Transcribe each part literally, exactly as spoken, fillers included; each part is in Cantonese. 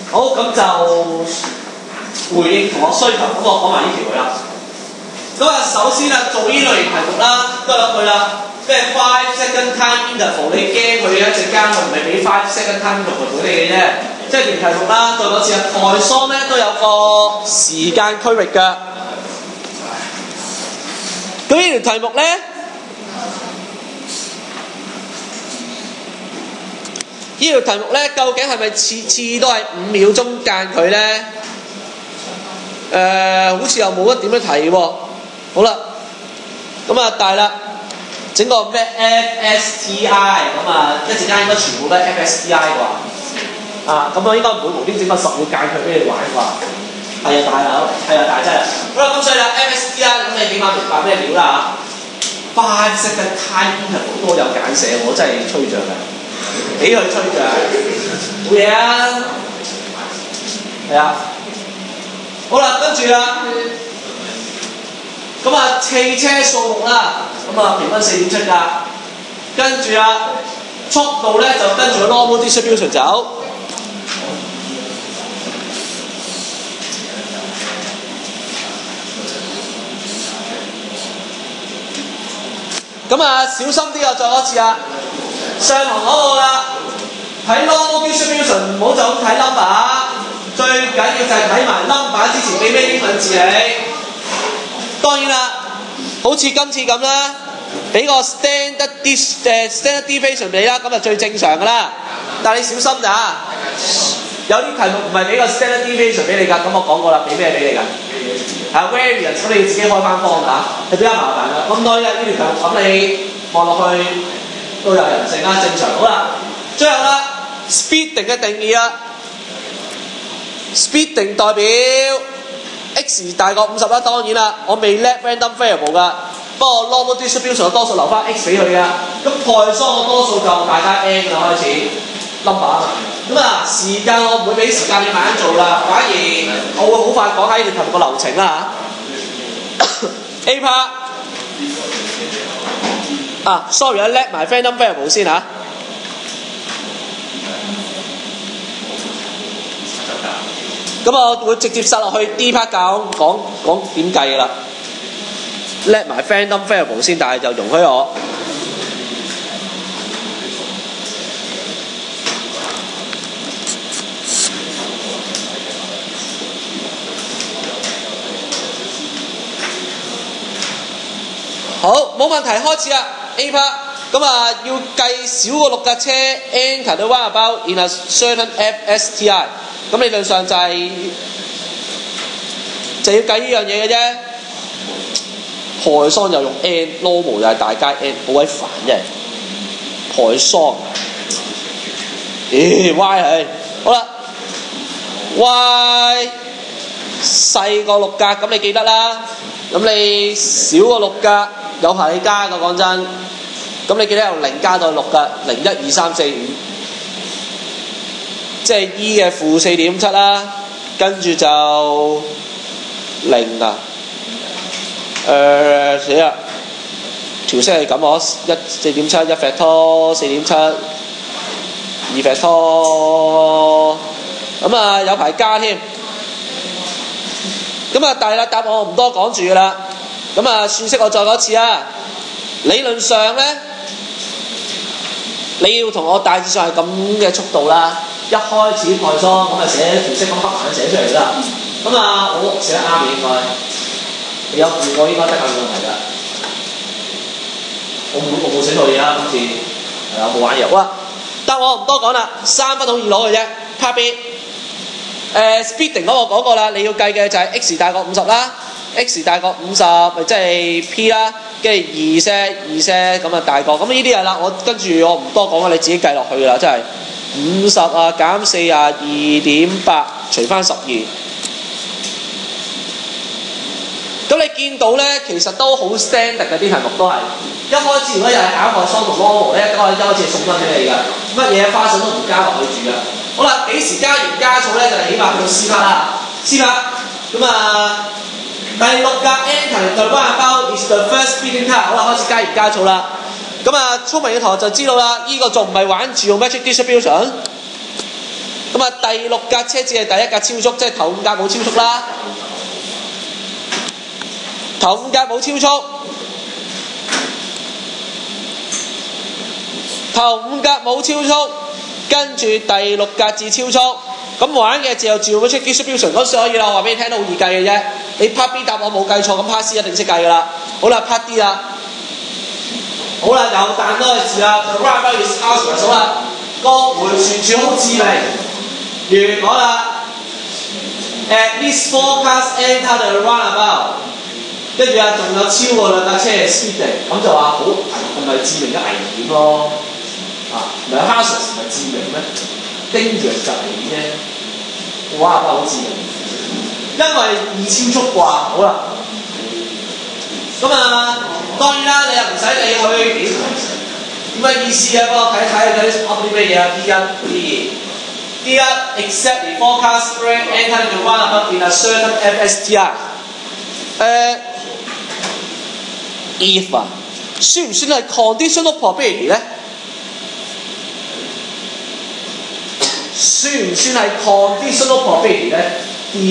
好，咁就回應同學需求，咁我講埋呢條佢啦。咁啊，首先啊，做呢類型題目啦，都係佢啦。咩 five second time interval？ 你驚佢一陣間佢唔係俾 five second time interval 俾你嘅啫，即係條題目啦。再講次啊，台桑咧都有個時間區域㗎。咁呢條題目咧，呢條題目咧，究竟係咪次次都係五秒鐘間佢咧？誒、呃，好似又冇乜點樣提喎。好啦，咁啊大啦。整個咩 F S T I 咁啊，一陣間應該全部都係 F S T I 啩，啊咁我應該唔會無端整個十秒間佢俾你玩啩，係啊大佬，係啊大真係。好啦，咁所以啦 F S T I 咁你起碼明白咩料啦嚇 ？Five second time interval 都有簡寫，我真係吹脹嘅，俾佢吹脹，冇嘢啊，係啊。好啦，跟住啦。咁啊，汽車數目啦，咁啊平均四點七㗎，跟住啊速度咧就跟住個 normal distribution 走。咁啊，小心啲啊，再講一次啊，上堂嗰個啦，睇 normal distribution 唔好就咁睇 number， 最緊要就係睇埋 number 之前俾咩英文字你。當然啦，好似今次咁啦，俾個 standard dis 誒 standard deviation 你啦，咁就最正常㗎啦。但係你小心咋，有啲題目唔係俾個 standard deviation 俾你㗎，咁我講過啦，俾咩俾你㗎？係 variance， 咁你要自己開翻方㗎，係比較麻煩㗎。咁多一呢條題目，咁你望落去都有人性啦，正常。好啦，最後啦 ，speeding 嘅定義啦 ，speeding 代表。X 大過五十啦，當然啦，我未叻 random variable 㗎，不過 normal distribution 我多數留翻 X 俾佢㗎。咁台桑我多數就大家 N 㗎啦，開始 number 啊嘛。咁啊，時間我唔會俾時間你慢慢做啦，反而我會好快講下呢條題目個流程啦嚇。A part 啊 ，sorry 啊，叻埋 random variable 先嚇。咁我會直接塞落去 D part 教講講點計㗎啦，叻埋 random variable 先，但係就容許我。好，冇問題，開始啦 A part。咁啊，要計少過六架車 enter the roundabout in a certain F S T I。咁理論上就係、是、就要計呢樣嘢嘅啫。台桑又用 n，normal 又係大街 n， 好鬼煩啫。台桑，咦 y 係好啦 ，y 細過六格，咁你記得啦。咁你少過六格，有排你加㗎，講真。咁你記得由零加到六格，零一二三四五。即係 E 嘅負四點七啦，跟住就零啊，誒死啦！條式係咁喎，一四點七，一 factor 四點七，二 factor，咁啊有排加添。咁啊大啦，答案我唔多講住㗎啦。咁啊算式我再講一次啊。理論上咧，你要同我大致上係咁嘅速度啦。一開始台桑咁啊寫條式咁黑板寫出嚟啦，咁啊我寫得啱嘅應該，你有附過應該得㗎，冇問題㗎。我冇我冇寫錯嘢啊，今次係啊冇玩嘢。好啦，答案唔多講啦，三分好易攞嘅啫。Part B，誒 speeding 嗰個講過啦，你要計嘅就係 x 大過五十啦 ，x 大過五十咪即係 p 啦，跟住二 set 二 set 咁啊大過，咁呢啲係啦，我跟住我唔多講啦，你自己計落去㗎啦，真係。五十啊減四啊二點八除翻十二，咁你見到咧，其實都好 standard 嘅啲題目都係一開始如果又係考台桑同 normal 咧，咁我一開始係送分俾你㗎，乜嘢花臣都唔加落去住㗎。好啦，幾時加鹽加醋咧？就係起碼去到 C part 啦 ，C part 咁啊第六格 enter the roundabout is the first speeding part。好啦，開始加鹽加醋啦。咁啊，聰明嘅同學就知道啦，呢、這個仲唔係玩住用 geometric distribution？ 咁啊，第六架車只係第一架超速，即係頭五架冇超速啦。頭五架冇超速，頭五架冇超速，跟住第六架至超速。咁玩嘅就照嗰出 distribution 嗰時可以啦，我話俾你聽都好易計嘅啫。你 part B 答我冇計錯，咁 part C 一定識計㗎啦。好啦 ，part D 啦，好啦，又彈多個字啦 ，the roundabout is hazardous 好啦，個迴旋處好致命，完咗啦。At least four cars enter the roundabout， 跟住啊，仲有超過兩架車嘅 speeding， 咁就話好係咪致命嘅危險咯？啊，唔係 hazardous 唔係致命咩？叮著就危險啫，哇！好致命，因為易超速啩。好啦，咁啊，當然啦，你又唔使理佢點點嘅意思啊。幫我睇睇佢噏啲咩嘢啊 ？D 一、D 二。D 一 except the forecast brake enter the roundabout in a certain F S T I。誒 ，if 啊，算唔算係 conditional probability 咧？算唔算係 conditional probability 咧 ？D 一，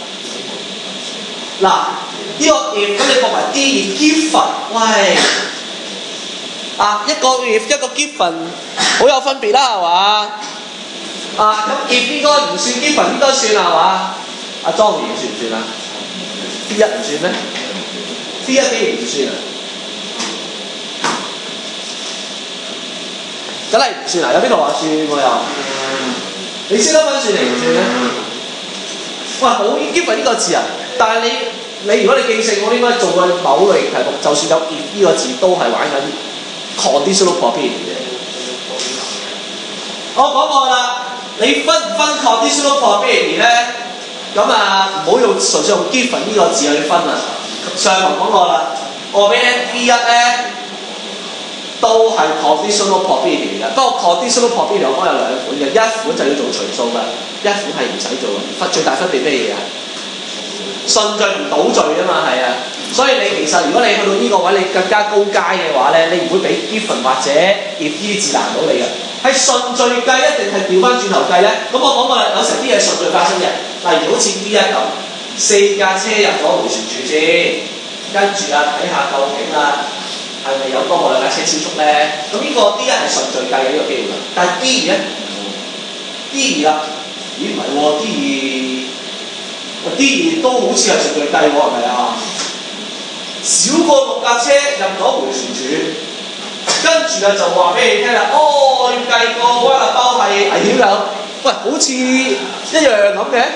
嗱，呢個 if 咁你放埋 D 二 given， 喂，啊一個 if 一個 given 好有分別啦，係嘛？啊咁 if 應該唔算 given 應該算係嘛？阿莊年算唔算啊 ？D 一唔算咩 ？D 一竟然唔算啊？梗係唔算啊！有邊度話算喎又？你識得分算定唔算咧？喂，冇 given 呢個字啊！但係你你如果你記性，我應該做過某類題目，就算有 if 呢個字，都係玩緊 conditional probability 嘅。我講過啦，你分唔分 conditional probability 咧？咁啊，唔好用純粹用 given 呢個字去分啊！上堂講過啦，我俾你 D 一咧。都係 conditional probability 嘅，不過 conditional probability 我講有兩款嘅，一款就要做除數嘅，一款係唔使做嘅。分最大分別咩嘢啊？順序唔倒序啊嘛，係啊。所以你其實如果你去到呢個位，你更加高階嘅話咧，你唔會俾 given 或者 if 呢啲字難到你嘅。係順序計一定係調翻轉頭計咧。咁我講過啦，有時啲嘢順序發生嘅，例如好似 D 一咁，四架車入咗迴旋處先，跟住啊睇下究竟啊。係咪有多過兩架車超速咧？咁呢個 D 一係順序計嘅呢個機會啦，但係 D 二咧 ，D 二啦，咦唔係喎 ，D 二 D 二都好似係順序計喎，係咪啊？少過六架車入咗迴旋處，跟住啊就話俾你聽啦，哦要計個彎立包係危險㗎，喂好似一樣咁嘅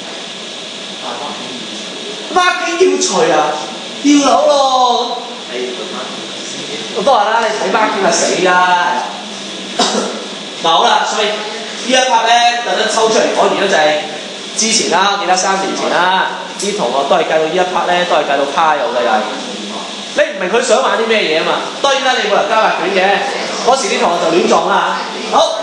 ，marking 要除啊，跳樓咯。我都話啦，你睇巴劍咪死啦！嗱好啦，所以呢一 part 咧特登抽出嚟講完咗就係之前啦，記得三年前啦，啲同學都係計到呢一 part 咧，都係計到卡有嘅又係。你唔明佢想玩啲咩嘢啊嘛？當然啦，你冇人交白卷嘅，嗰時啲同學就亂撞啦。好，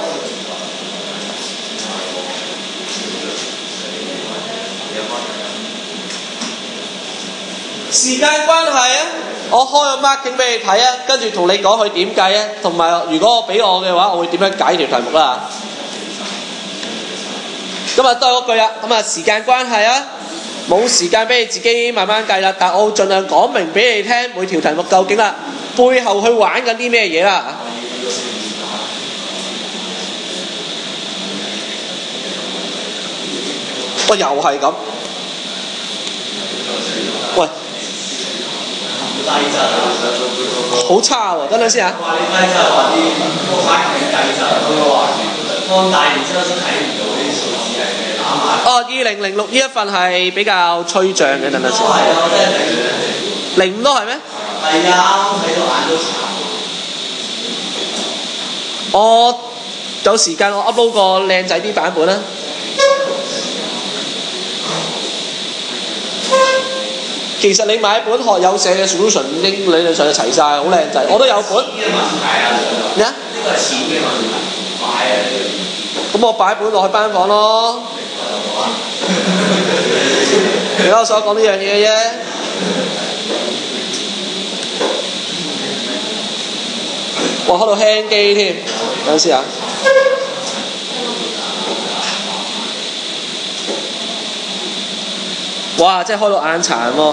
時間關係啊！我開個 marking 俾你睇啊，跟住同你講佢點計啊，同埋如果我俾我嘅話，我會點樣解條題目啦。咁啊，都係嗰句啦。咁啊，時間關係啊，冇時間俾你自己慢慢計啦。但我會盡量講明俾你聽每條題目究竟啦，背後去玩緊啲咩嘢啦。喂，又係咁。喂。好差喎！等陣先啊。話你低質話啲個塊係低質，佢話放大然之後先睇唔到啲數字係咩打碼。哦，二零零六呢一份係比較吹脹嘅，等陣先。都係啊，我真係零五都係咩？係啊，睇到眼都殘。我有時間我 upload 個靚仔啲版本啦。其實你買一本學友寫嘅 solution 已經理論上就齊晒，好靚仔。我都有本。咩啊？呢個係錢嘅問題，買啊！咁我擺本落去班房咯。而家我所講呢樣嘢啫。哇！喺度輕機添，等陣先啊。 哇！真係開到眼殘喎！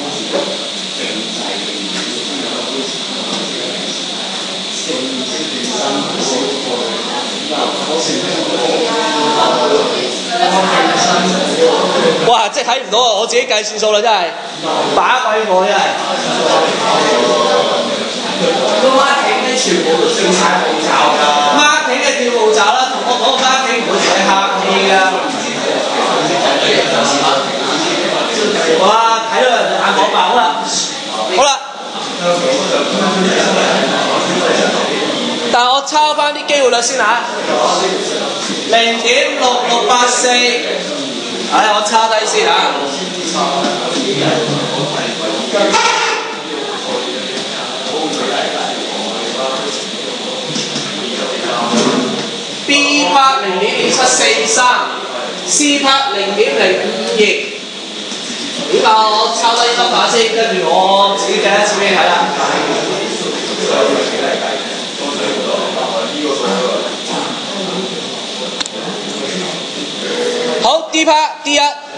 哇！即係睇唔到啊！我自己計算數啦，真係把鬼我真係。個 marketing 咧全部都跳晒步驟㗎。marketing 嘅跳步驟啦，同我講個 marketing 唔會寫客氣㗎。哇！睇到人哋眼講白啦。好啦。但係我抄翻啲機會率先嚇。零點六六八四。唉，我抄低先嚇。B part 零點零七四三 ，C part 零點零五二。點啊？我抄低 number 先，跟住我自己計一次俾你睇啦。好 ，D part D 一。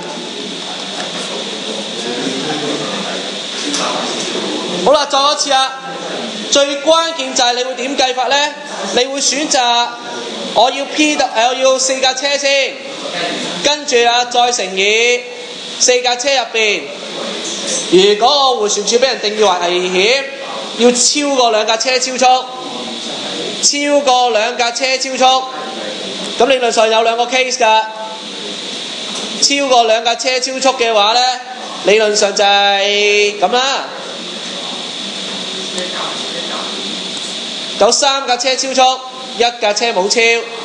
好啦，再一次啦。最關鍵就係你會點計法咧？你會選擇我要 P 特，我要四架車先，跟住啊再乘以四架車入邊，如果個迴旋處俾人定義為危險，要超過兩架車超速，超過兩架車超速，咁理論上有兩個 case 㗎。超過兩架車超速嘅話咧，理論上就係咁啦。有三架車超速，一架車冇超。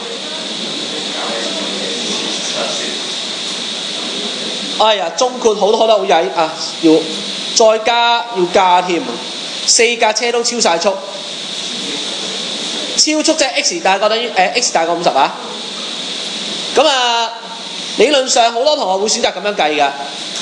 哎呀，中括好多開得好曳啊！要再加要加添，四架車都超晒速。超速即係 x 大過等於誒 x 大過五十啊！咁啊，理論上好多同學會選擇咁樣計㗎。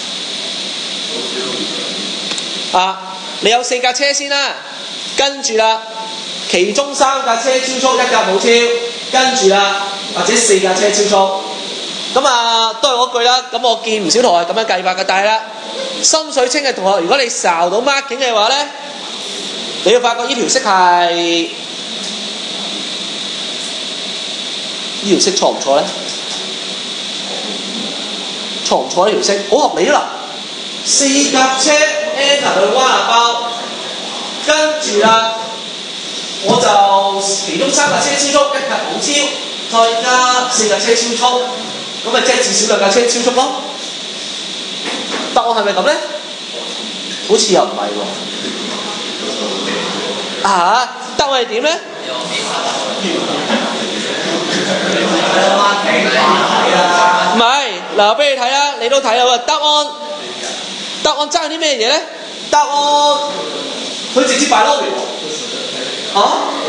啊，你有四架車先啦，跟住啦。其中三架車超速，一架冇超，跟住啦，或者四架車超速，咁啊都係嗰句啦。咁我見唔少同學係咁樣計法嘅，但係啦，心水清嘅同學，如果你睄到 marking 嘅話咧，你要發覺呢條色係呢條色錯唔錯咧？錯唔錯呢條色？好合理啦！四架車 enter 去彎下包，跟住啦。我就其中三架車超速，一架冇超，再加四架車超速，咁咪即係至少兩架車超速咯。答案係咪咁咧？好似又唔係喎。啊，答案係點咧？唔係，嗱，俾你睇啦，你都睇到啊。答案答案爭啲咩嘢咧？答案佢直接擺落嚟喎。嚇？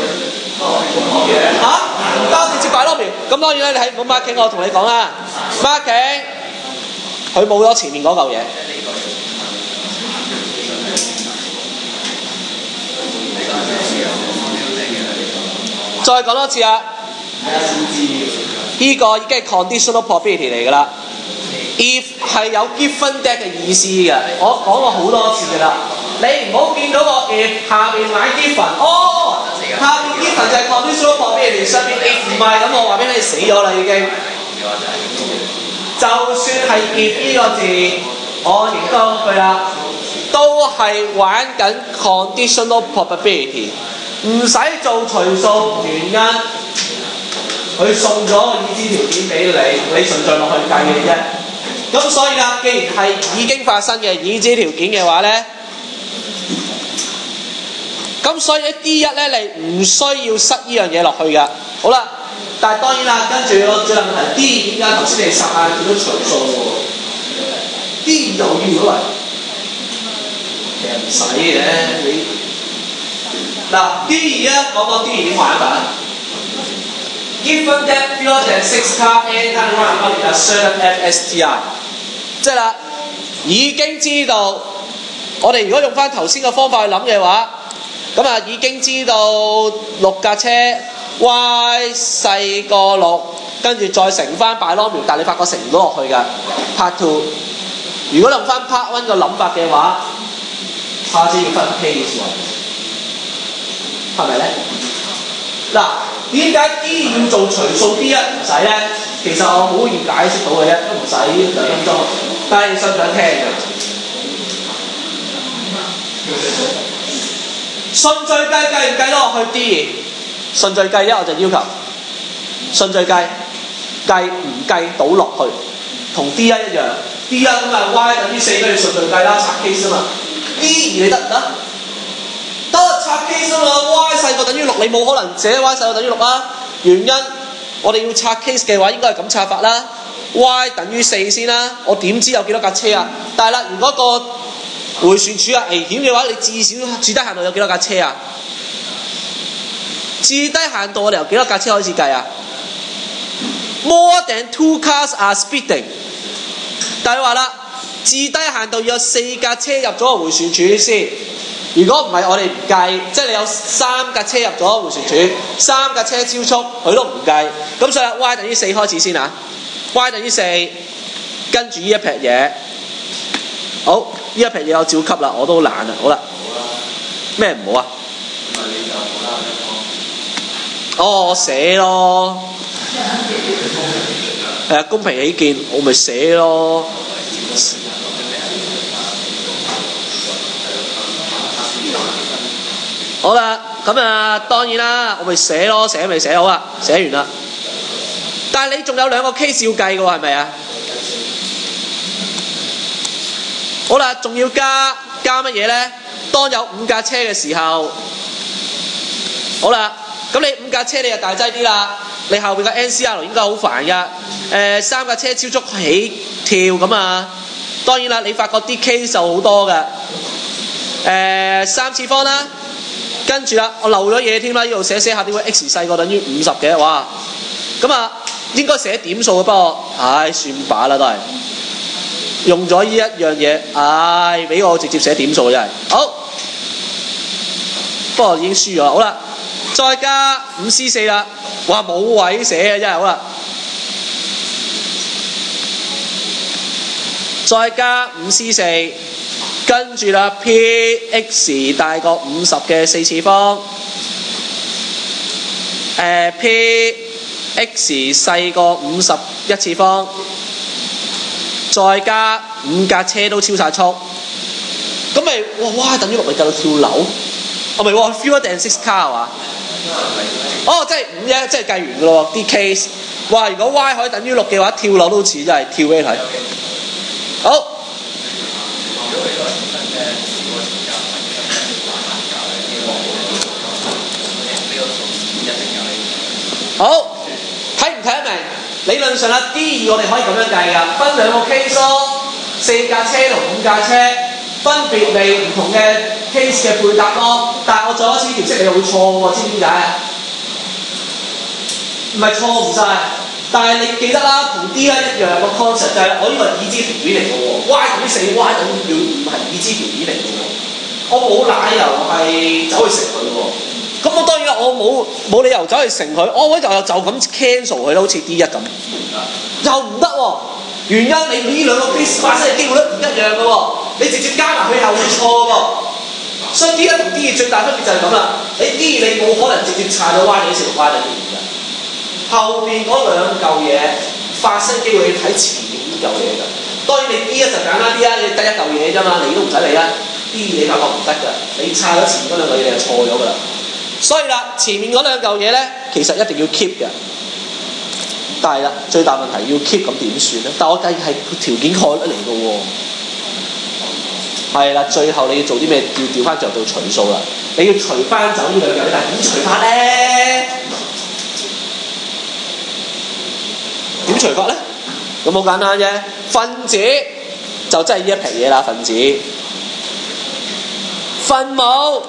嚇？得直接擺落面，咁當然啦，你喺冇 marking，我同你講啦 ，marking 佢冇咗前面嗰嚿嘢。再講多次啊！呢個已經係 conditional probability 嚟㗎啦。if 係有 given that 嘅意思嘅，我講過好多次㗎啦。你唔好見到個 if 下邊買 given， 哦，下邊 given 就係 conditional probability， 上邊 if 唔係，咁我話俾你死咗啦已經。就算係 if 呢個字，我亦都句啦，都係玩緊 conditional probability， 唔使做除數原因，佢送咗個已知條件俾你，你順序落去計嘅啫。咁所以啦，既然係已經發生嘅已知條件嘅話咧。咁所以喺 D 一咧，你唔需要塞呢樣嘢落去㗎。好啦，但係當然啦，跟住我最後問題 D 點解頭先你十下見到除數喎 ？D 又要咗嚟，其實唔使嘅你。嗱 D 二咧，講講 D 二點玩法。Given that fewer than six car n can run out in a certain F S T I， 即係啦，已經知道我哋如果用翻頭先嘅方法去諗嘅話。咁啊，已經知道六架車 y 細過六，跟住再乘翻 binomial，但係你發覺乘唔到落去㗎。Part two 如果用翻 part one 個諗法嘅話，下次要分 case 喎，係咪咧？嗱，點解 D 要做除數 D 一唔使咧？其實我好易解釋到嘅啫，都唔使兩分鐘。但係你想唔想聽㗎？順序計計唔計得落去 D？ 順序計一我就要求順序計計唔計倒落去，同 D 一一樣。D 一咁啊 Y 等於四，跟住順序計啦，拆 case 啊嘛。D 二你得唔得？得，拆 case 啊嘛。Y 細過等於六，你冇可能寫 Y 細過等於六啦。原因我哋要拆 case 嘅話，應該係咁拆法啦。Y 等於四先啦，我點知有幾多架車啊？但係啦，如果個迴旋處係危險嘅話，你至少最低限度有幾多架車啊？最低限度我哋由幾多架車開始計啊 ？More than two cars are speeding。但係話啦，最低限度要有四架車入咗個迴旋處先。如果唔係，我哋唔計，即係你有三架車入咗迴旋處，三架車超速，佢都唔計。咁所以 Y 等於四開始先啊 ，Y 等於四，跟住呢一撇嘢。好，呢一撇嘢我照級啦，我都懶啦，好啦。咩唔好啊？哦，我寫咯。誒，公平起見，我咪寫咯。好啦，咁啊當然啦，我咪寫咯，寫咪寫好啦，寫完啦。但係你仲有兩個 case 要計嘅喎，係咪啊？好啦，仲要加加乜嘢咧？當有五架車嘅時候，好啦，咁你五架車你就大劑啲啦。你後邊個 N C R 應該好煩㗎。誒、呃，三架車超速起跳咁啊！當然啦，你發覺啲 case 就好多㗎。誒、呃，三次方啦。跟住啦，我漏咗嘢添啦，呢度寫寫下點解 x 細過等於五十嘅，哇！咁啊，應該寫點數嘅，不過唉算把啦都係用咗呢一樣嘢，唉俾我直接寫點數真係好。不過已經輸咗啦，好啦，再加五 C 四啦，哇冇位寫啊真係好啦，再加五 C 四。跟住啦 ，P X 大過五十嘅四次方，誒、呃、P X 細過五十一次方，再加五架車都超晒速，咁咪哇哇等於六咪計到跳樓，我咪喎 fewer than six car 係嘛？哦，即係五啫，即係計完㗎咯啲 case。哇！如果 Y 可以等於六嘅話，跳樓都似真係跳俾你睇。好。好，睇唔睇得明？理論上啦 ，D 二我哋可以咁樣計㗎，分兩個 case 咯，四架車同五架車，分別為唔同嘅 case 嘅配搭咯。但係我做一次調色，你又會錯喎，知唔知點解啊？唔係錯唔晒，但係你記得啦，同 D 一一樣個 concept 就係我呢個係已知條件嚟嘅喎 ，Y 等於四 ，Y 等於唔係已知條件嚟嘅喎，我冇奶油係走去食佢喎。咁我當然我冇冇理由走去乘佢，我嗰就就咁 cancel 佢咯，好似 D 一咁，又唔得喎。原因你呢兩個 case 發生嘅機會率唔一樣嘅喎，你直接加埋佢又會錯喎。所以 D 一同 D 二最大分別就係咁啦。你 D 二你冇可能直接踩到 Y 等於四同 Y 等於五嘅，後邊嗰兩嚿嘢發生機會你睇前面呢嚿嘢㗎。當然你 D 一就簡單啲啦，你得一嚿嘢啫嘛，你都唔使理啦。D 二你發覺唔得㗎，你踩咗前面嗰兩嚿嘢你就錯咗㗎啦。所以啦，前面嗰兩嚿嘢咧，其實一定要 keep 嘅。但係啦，最大問題要 keep 咁點算咧？但我計係條件概率嚟嘅喎。係啦，最後你要做啲咩？要調翻轉到除數啦。你要除翻走呢兩嚿嘢，但係點除法咧？點除法咧？咁好簡單啫，分子就真係呢一撇嘢啦，分子。分母。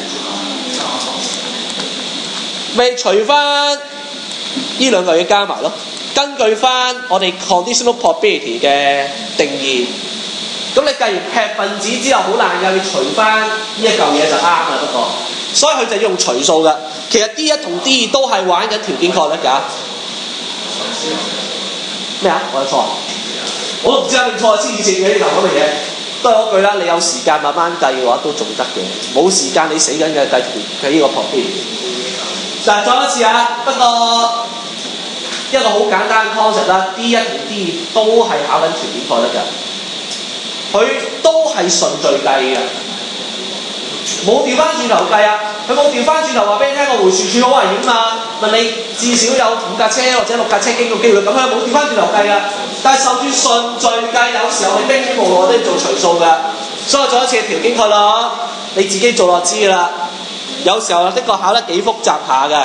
咪除翻呢兩嚿嘢加埋咯，根據翻我哋 conditional probability 嘅定義，咁你計完劈分子之後好難㗎，你除翻呢一嚿嘢就啱啦。不過，所以佢就用除數㗎。其實 D 一同 D 二都係玩緊條件概率㗎。咩啊？我有錯啊？ 我都唔知啱定錯，黐線嘅呢嚿咁嘅嘢。都係嗰句啦，你有時間慢慢計嘅話都仲得嘅，冇時間你死緊嘅計計呢個 probability。嗱，再一次啊，不過一個好簡單嘅 concept 啦 ，D 一同 D 二都係考緊條件概率㗎，佢都係順序計嘅，冇調翻轉頭計啊！佢冇調翻轉頭話俾你聽，個迴旋處好危險嘛，問你至少有五架車或者六架車經過機會，咁樣冇調翻轉頭計㗎。但係受住順序計，有時候係兵無奈都要做除數㗎，所以我做一次條件概率，你自己做落知㗎啦。有時候的確考得幾複雜下嘅。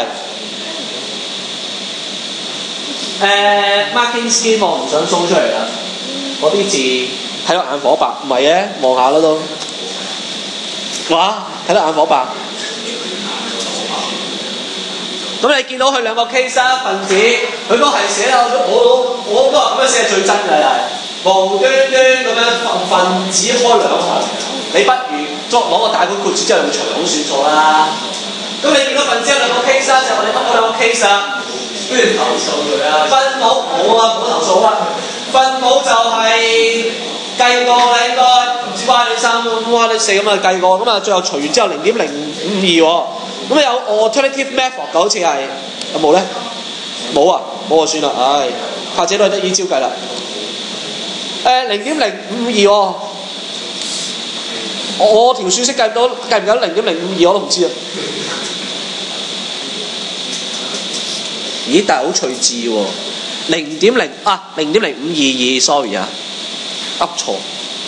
誒、呃、marking scheme 我唔想 show 出嚟啦，嗰啲字睇到眼火白，唔係嘅，望下啦都。哇！睇到眼火白。咁你見到佢兩個 case 啦，分子佢都係寫啦，我我我都話咁樣寫係最真㗎，又係無端端咁樣分子開兩行，你不如作攞個大括括住之後用長筒算數啦。咁你見到分子有兩個 case 啦，就係我哋講嗰兩個 case 啊，不如投訴佢啊。分母冇啊，冇投訴啊。分母就係計過啦，應該唔知歪你三歪你四咁啊計過，咁啊最後除完之後零點零五二喎。咁有 alternative method 嘅，好似係有冇咧？冇啊，冇就算啦，唉，或者都係得依招計啦。誒零點零五二喎，我條算式計唔到，計唔到零點零五二我都唔知啊。咦？但係好趣致喎，零點零啊，零點零五二二 ，sorry 啊，噏錯。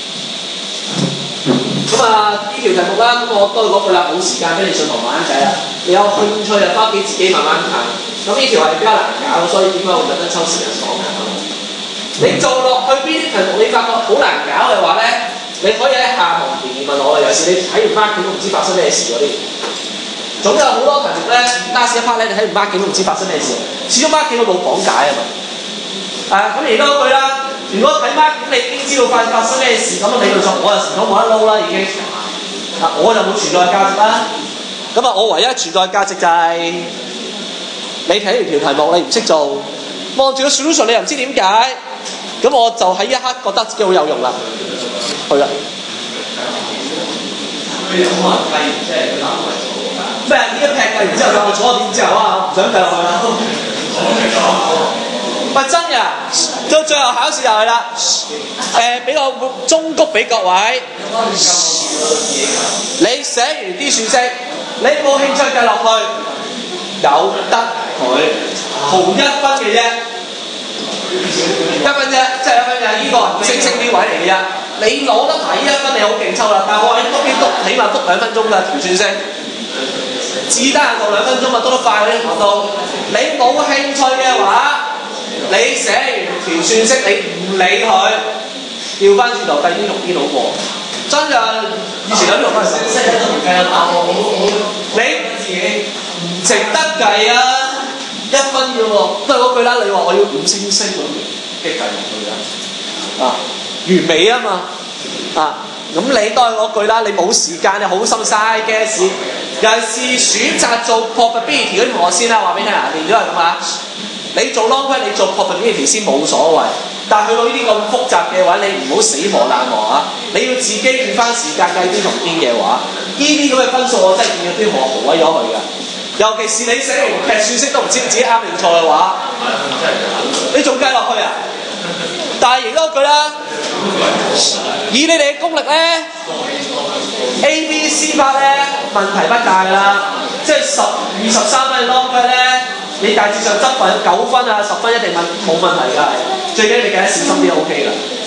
咁啊，呢條題目啦，咁我都係嗰句啦，冇時間俾你上堂玩仔啦。你有興趣就翻屋企自己慢慢睇。咁呢條係比較難搞，所以點解我特登抽時間講嘅？你做落去邊啲題目，你發覺好難搞嘅話咧，你可以喺下堂留言問我。有時你睇完 marking 都唔知發生咩事嗰啲，總有好多題目咧 last 一 part 咧，你睇完 marking 都唔知發生咩事。始終 marking 都冇講解啊嘛。啊，咁而家嗰句啦。如果睇 marking 你已經知道發發生咩事，咁理論上我就成咗冇得撈啦已經。啊，我就冇存在價值啦。咁啊，我唯一存在價值就係、是、你睇完條題目你唔識做，望住個 solution 你又唔知點解，咁我就喺一刻覺得自己好有用啦。去啦。佢有冇人計完即係佢諗為做㗎？咩？呢一劈計完之後就我坐點之後啊，唔想計落去啦。喂，真嘅，到最後考試就係啦。誒，俾個忠告俾各位，你寫完啲算式，你冇興趣計落去，有得佢毫一分嘅啫，一分啫，即係一分啫。依個星星啲位嚟嘅啫。你攞得埋依一分，你好勁抽啦。但係我喺篤邊篤，起碼篤兩分鐘㗎條算式。至單係到兩分鐘啊，篤得快嗰啲我都。你冇興趣嘅話，你寫完條算式，你唔理佢，調翻轉頭計啲同啲老婆，真㗎！以前有啲老婆算式咧都唔計啊，答我好好，你自己唔值得計啊，一分嘅喎，都係嗰句啦。你話我要五星星咁嘅計落去啊，啊完美啊嘛，啊咁你都係嗰句啦。你冇時間你好心嘥嘅事，尤其是選擇做 probability 嗰啲同學先啦，話俾你聽啊，練咗係咁啊。你做 long cut 你做 probability 先冇所謂，但係去到呢啲咁複雜嘅話，你唔好死磨爛磨啊！你要自己預翻時間計啲同啲嘅話，呢啲咁嘅分數我真係見到啲學豪威咗佢㗎。尤其是你寫完劇算式都唔知自己啱定錯嘅話，你仲計落去啊？但係認多句啦，以你哋嘅功力咧 ，A、B、C part 咧問題不大㗎啦，即係十二十三分 long cut 咧。你大致上執分九分啊十分一定問冇問題㗎，最緊要你計得小心啲就 OK 啦。